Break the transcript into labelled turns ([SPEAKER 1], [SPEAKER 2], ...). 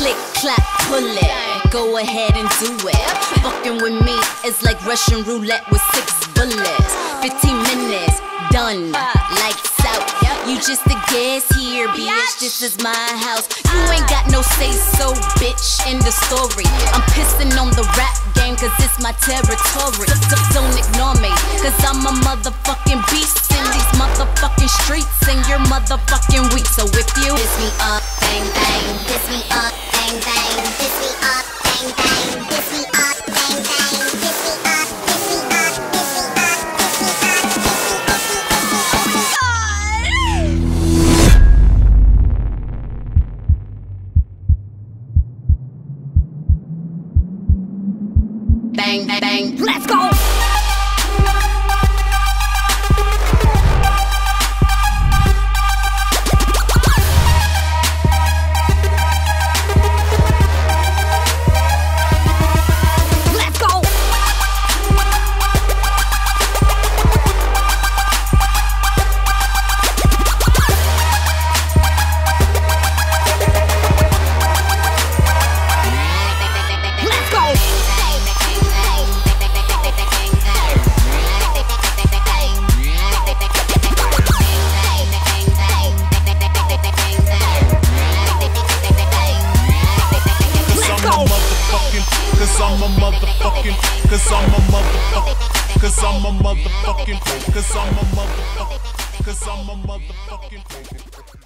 [SPEAKER 1] Click, clap, pull it. Go ahead and do it. Fucking with me is like Russian roulette with 6 bullets. 15 minutes, done. Lights out. You just a guest here, bitch. This is my house. You ain't got no say-so, bitch, in the story. I'm pissing on the rap game, cause it's my territory. Don't ignore me, cause I'm a motherfucking beast in these motherfucking streets, and you're motherfucking weak. So if you piss me up, bang, bang. Piss me up, bang, bang. Piss me up, bang, bang. Piss me up, bang, bang. Piss me up, piss me up, piss me up, piss me up, piss me up. Bang, bang, bang. Let's go!
[SPEAKER 2] Cause I'm a motherfucking, cause I'm a motherfucking, cause I'm a motherfucking, cause I'm a motherfucking.